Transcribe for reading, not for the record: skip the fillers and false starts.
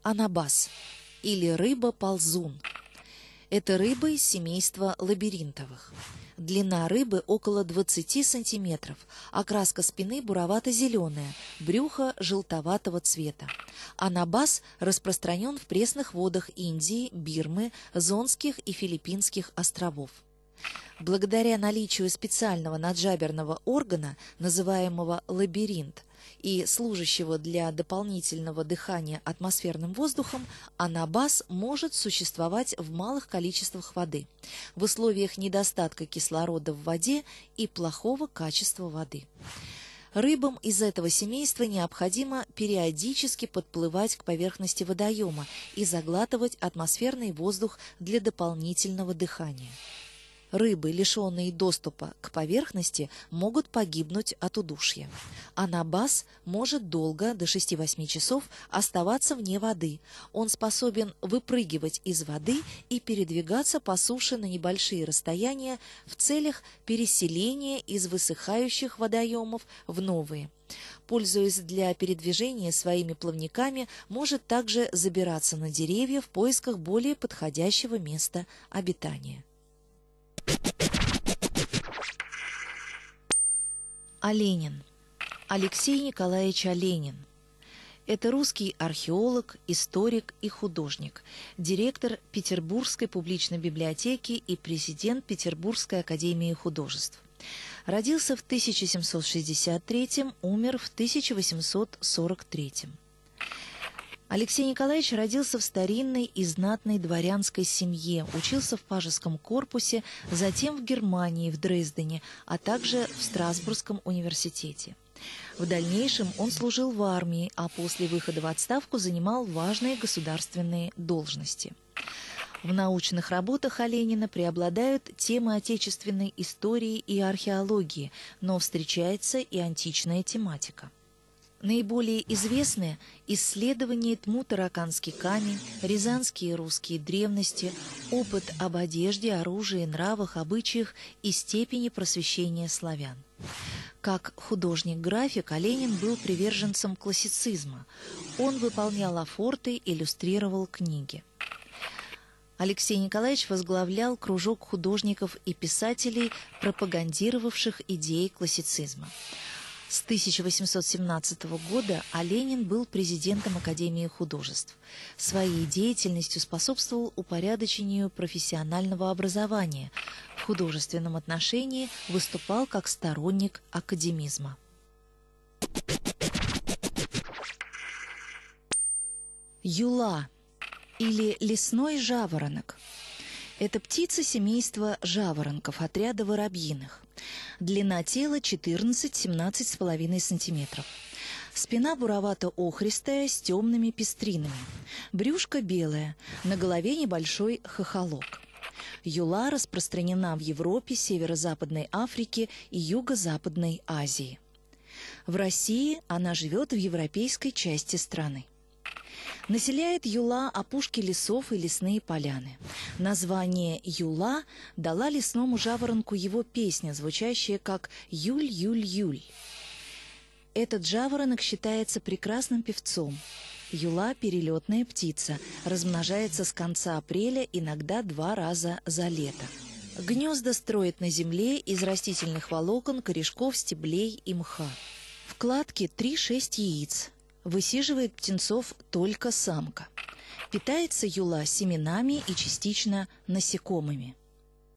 Анабас или рыба-ползун. Это рыба из семейства лабиринтовых. Длина рыбы около 20 сантиметров, окраска спины буровато-зеленая, брюхо желтоватого цвета. Анабас распространен в пресных водах Индии, Бирмы, Зонских и Филиппинских островов. Благодаря наличию специального наджаберного органа, называемого лабиринт, и служащего для дополнительного дыхания атмосферным воздухом, анабас может существовать в малых количествах воды, в условиях недостатка кислорода в воде и плохого качества воды. Рыбам из этого семейства необходимо периодически подплывать к поверхности водоема и заглатывать атмосферный воздух для дополнительного дыхания. Рыбы, лишенные доступа к поверхности, могут погибнуть от удушья. Анабас может долго, до 6-8 часов, оставаться вне воды. Он способен выпрыгивать из воды и передвигаться по суше на небольшие расстояния в целях переселения из высыхающих водоемов в новые. Пользуясь для передвижения своими плавниками, может также забираться на деревья в поисках более подходящего места обитания. Оленин. Алексей Николаевич Оленин. Это русский археолог, историк и художник, директор Петербургской публичной библиотеки и президент Петербургской академии художеств. Родился в 1763, умер в 1843. Алексей Николаевич родился в старинной и знатной дворянской семье, учился в Пажеском корпусе, затем в Германии, в Дрездене, а также в Страсбургском университете. В дальнейшем он служил в армии, а после выхода в отставку занимал важные государственные должности. В научных работах Оленина преобладают темы отечественной истории и археологии, но встречается и античная тематика. Наиболее известны исследования Тму-Тараканский камень, рязанские и русские древности, опыт об одежде, оружии, нравах, обычаях и степени просвещения славян. Как художник-график Оленин был приверженцем классицизма. Он выполнял афорты, иллюстрировал книги. Алексей Николаевич возглавлял кружок художников и писателей, пропагандировавших идеи классицизма. С 1817 года Оленин был президентом Академии художеств. Своей деятельностью способствовал упорядочению профессионального образования. В художественном отношении выступал как сторонник академизма. Юла или лесной жаворонок. Это птица семейства жаворонков, отряда воробьиных. Длина тела 14-17,5 см. Спина буровато-охристая с темными пестринами. Брюшко белое, на голове небольшой хохолок. Юла распространена в Европе, Северо-Западной Африке и Юго-Западной Азии. В России она живет в европейской части страны. Населяет юла опушки лесов и лесные поляны. Название юла дала лесному жаворонку его песня, звучащая как «Юль-юль-юль». Этот жаворонок считается прекрасным певцом. Юла – перелетная птица, размножается с конца апреля, иногда 2 раза за лето. Гнезда строит на земле из растительных волокон, корешков, стеблей и мха. В кладке 3-6 яиц. Высиживает птенцов только самка. Питается юла семенами и частично насекомыми.